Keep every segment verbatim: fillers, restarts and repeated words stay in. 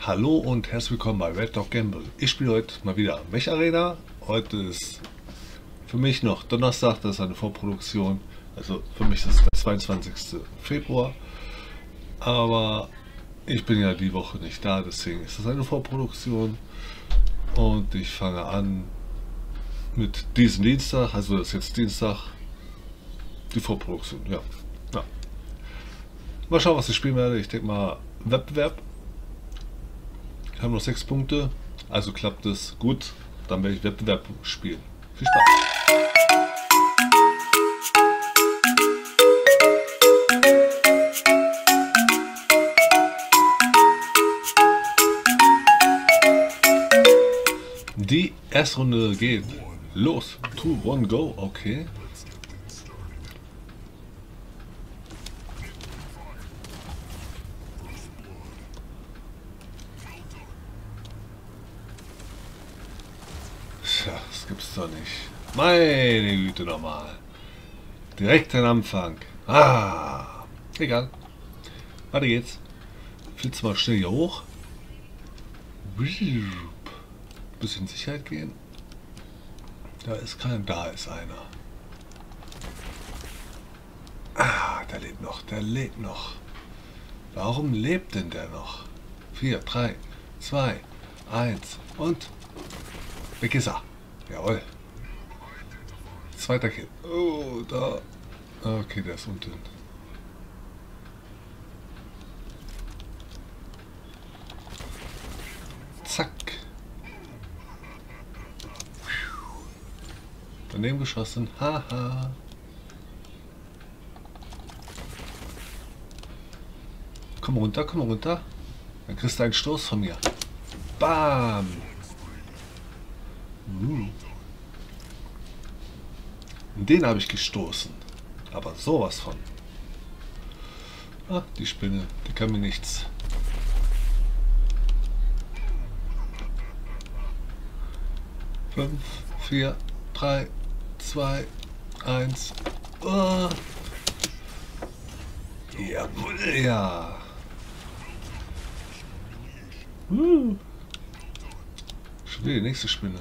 Hallo und herzlich willkommen bei Red Dog Gamble. Ich spiele heute mal wieder Mech Arena. Heute ist für mich noch Donnerstag, das ist eine Vorproduktion. Also für mich ist es der zweiundzwanzigste Februar. Aber ich bin ja die Woche nicht da, deswegen ist es eine Vorproduktion. Und ich fange an mit diesem Dienstag, also das ist jetzt Dienstag, die Vorproduktion. Ja. ja. Mal schauen, was ich spielen werde. Ich denke mal Wettbewerb. Wir haben noch sechs Punkte, also klappt es gut. Dann werde ich Wettbewerb spielen. Viel Spaß! Die erste Runde geht los. Two, one, go. Okay. Tja, das gibt's doch nicht. Meine Güte nochmal. Direkt am Anfang. Ah, egal. Weiter geht's. Flitz mal schnell hier hoch. Bisschen Sicherheit gehen. Da ist kein, da ist einer. Ah, der lebt noch, der lebt noch. Warum lebt denn der noch? vier, drei, zwei, eins und weg ist er. Jawohl. Zweiter Kill. Oh, da. Okay, der ist unten. Zack. Daneben geschossen. Haha. Komm runter, komm runter. Dann kriegst du einen Stoß von mir. Bam. Uh. Den habe ich gestoßen. Aber sowas von. Ah, die Spinne. Die kann mir nichts. Fünf, vier, drei, zwei, eins. Oh. Jawohl, ja. Uh. Schon wieder die nächste Spinne.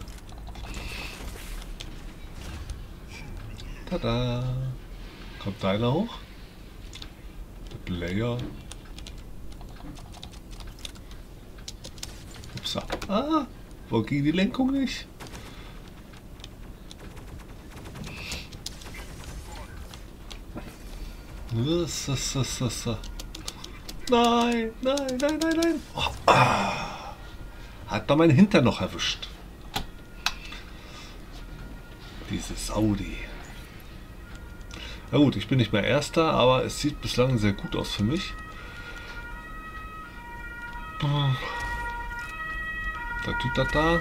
Tada! Kommt da einer hoch? Der Player. Ups. Ah! Wo ging die Lenkung nicht? So, so, so, so. Nein, nein, nein, nein, nein. Oh, ah. Hat da mein Hintern noch erwischt. Dieses Audi. Na gut, ich bin nicht mehr Erster, aber es sieht bislang sehr gut aus für mich. Da tut das da.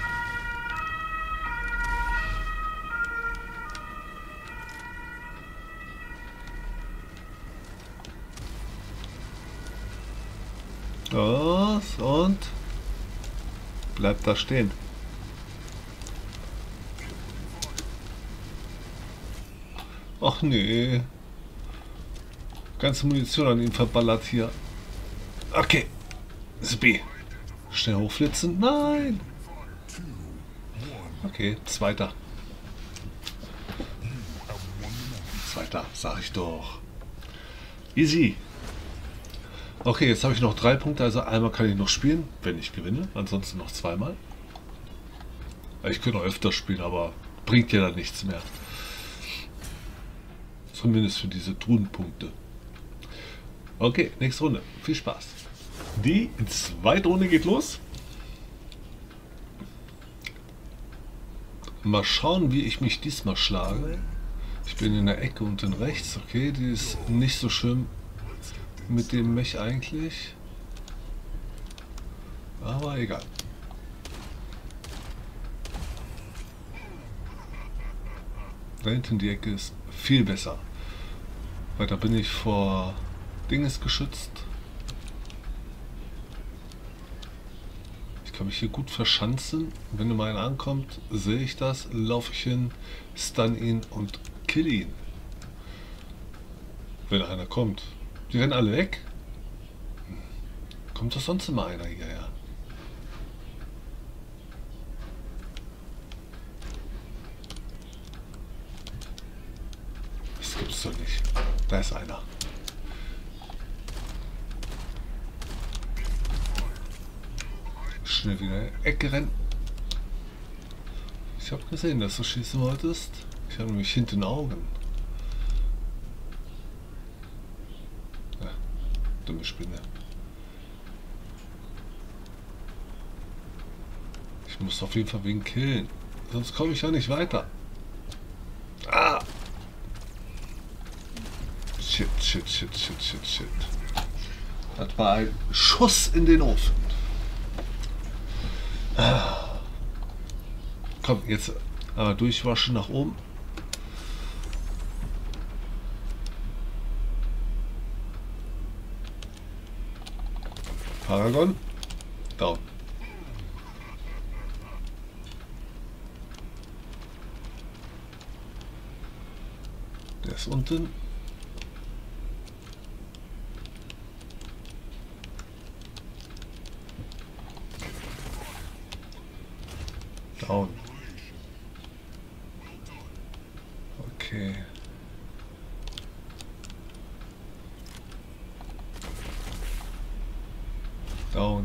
Das und bleibt da stehen. Ach nee. Ganze Munition an ihm verballert hier. Okay. Spi. Schnell hochflitzen. Nein. Okay, zweiter. Zweiter, sag ich doch. Easy. Okay, jetzt habe ich noch drei Punkte, also einmal kann ich noch spielen, wenn ich gewinne, ansonsten noch zweimal. Ich könnte auch öfter spielen, aber bringt ja dann nichts mehr. Zumindest für diese Truhenpunkte. Okay, nächste Runde. Viel Spaß. Die zweite Runde geht los. Mal schauen, wie ich mich diesmal schlage. Ich bin in der Ecke unten rechts. Okay, die ist nicht so schön mit dem Mech eigentlich. Aber egal. Da hinten die Ecke ist viel besser. Weil da bin ich vor Dinges geschützt. Ich kann mich hier gut verschanzen. Wenn mal einer ankommt, sehe ich das, laufe ich hin, stun ihn und kill ihn. Wenn einer kommt. Die rennen alle weg. Kommt doch sonst immer einer hierher? Das gibt's doch nicht. Da ist einer. Schnell wieder in die Ecke rennen. Ich habe gesehen, dass du schießen wolltest. Ich habe nämlich hinten Augen. Ja, dumme Spinne. Ich muss auf jeden Fall wen killen. Sonst komme ich ja nicht weiter. Ah! Shit, shit, shit, shit, shit, shit. Das war ein Schuss in den Ofen. Ah. Komm, jetzt einmal durchwaschen nach oben. Paragon. Down. Der ist unten. Down. Okay. Down.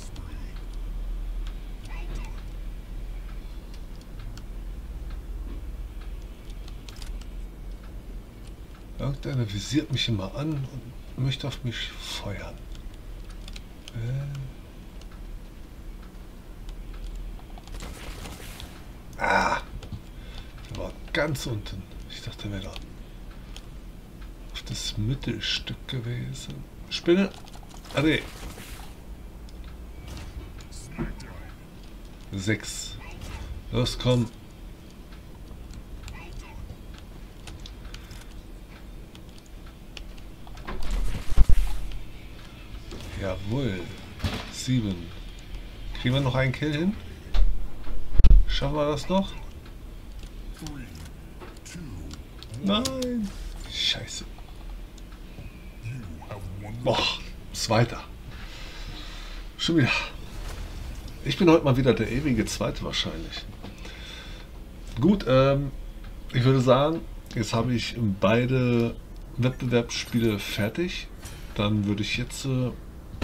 Irgendeiner visiert mich immer an und möchte auf mich feuern. Äh. Ah! Der war ganz unten. Ich dachte, er wäre da auf das Mittelstück gewesen. Spinne! Ah, nee. Sechs. Los, komm. Jawohl. Sieben. Kriegen wir noch einen Kill hin? Schaffen wir das noch? Nein. Scheiße. Boah. Zweiter. Schon wieder. Ich bin heute mal wieder der ewige Zweite wahrscheinlich. Gut, ähm, ich würde sagen, jetzt habe ich beide Wettbewerbsspiele fertig. Dann würde ich jetzt äh,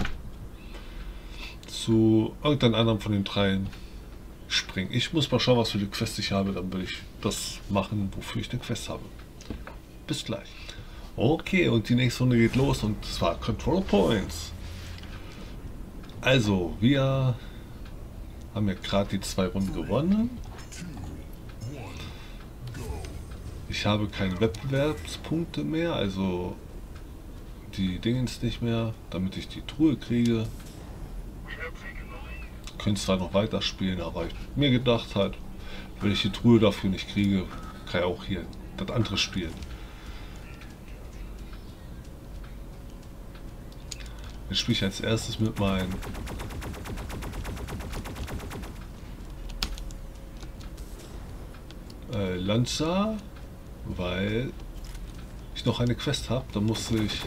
zu irgendeinem anderen von den dreien springen. Ich muss mal schauen, was für eine Quest ich habe. Dann will ich das machen, wofür ich eine Quest habe. Bis gleich. Okay, und die nächste Runde geht los und zwar Control Points. Also, wir haben ja gerade die zwei Runden gewonnen. Ich habe keine Wettbewerbspunkte mehr, also die Dingens nicht mehr, damit ich die Truhe kriege. Ich könnte zwar noch weiterspielen, aber ich mir gedacht halt, wenn ich die Truhe dafür nicht kriege, kann ich auch hier das andere spielen. Jetzt spiele ich als erstes mit meinem äh, Lancer, weil ich noch eine Quest habe. Da muss ich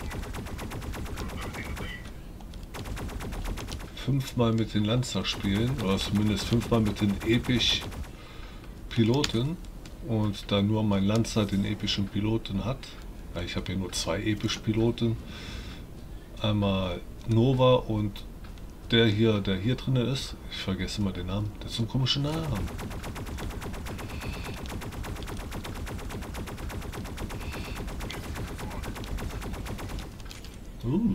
fünfmal mit den Lancer spielen, oder zumindest fünfmal mit den episch Piloten, und da nur mein Lancer den epischen Piloten hat, weil ich habe ja nur zwei episch Piloten, einmal Nova und der hier, der hier drin ist, ich vergesse mal den Namen, der hat so einen komischen Namen. Uh.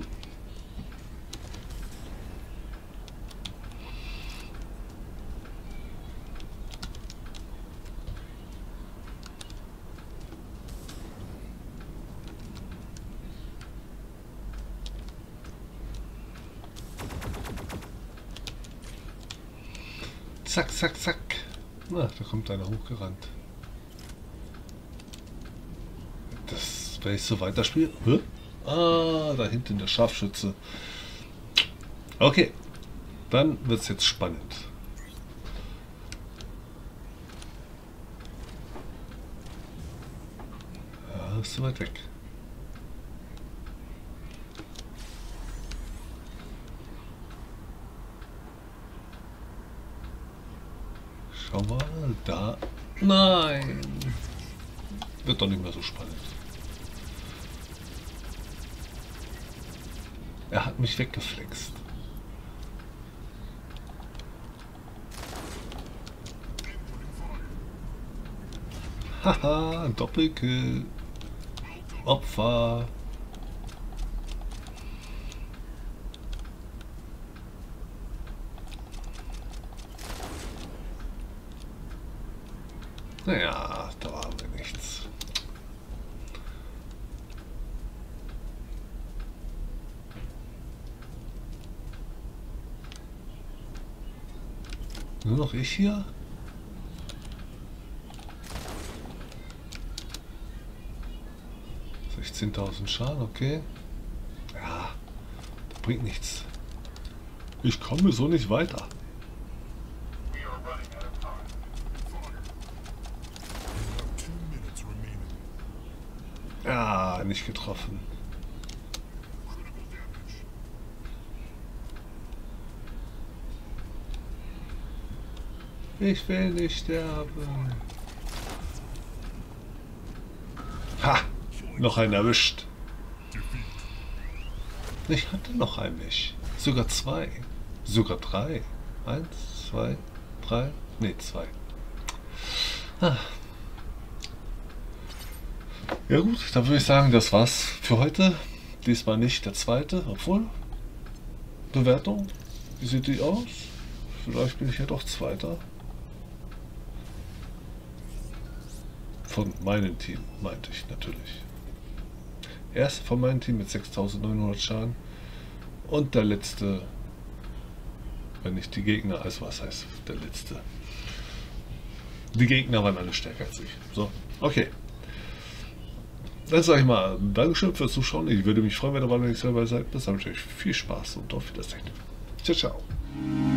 Zack, zack, zack. Na, da kommt einer hochgerannt. Das, wenn ich so weiterspiele. Huh? Ah, da hinten der Scharfschütze. Okay, dann wird es jetzt spannend. Ja, ist so weit weg. Schauen wir mal. Da. Nein. Wird doch nicht mehr so spannend. Er hat mich weggeflext. Haha, Doppelkill. Opfer. Naja, da haben wir nichts. Nur noch ich hier? sechzehntausend Schaden, okay. Ja, das bringt nichts. Ich komme so nicht weiter. Ja, nicht getroffen. Ich will nicht sterben. Ha! Noch einen erwischt. Ich hatte noch einen nicht. Sogar zwei. Sogar drei. Eins, zwei, drei. Ne, zwei. Ah. Ja gut, dann würde ich sagen, das war's für heute. Diesmal nicht der zweite, obwohl. Bewertung. Wie sieht die aus? Vielleicht bin ich ja doch Zweiter. Von meinem Team, meinte ich natürlich. Erst von meinem Team mit sechstausendneunhundert Schaden. Und der letzte, wenn nicht die Gegner, also was heißt der letzte? Die Gegner waren alle stärker als ich. So, okay. Dann sage ich mal Dankeschön fürs Zuschauen. Ich würde mich freuen, wenn ihr beim nächsten Mal seid. Bis dann wünsche ich euch viel Spaß und auf Wiedersehen. Ciao, ciao.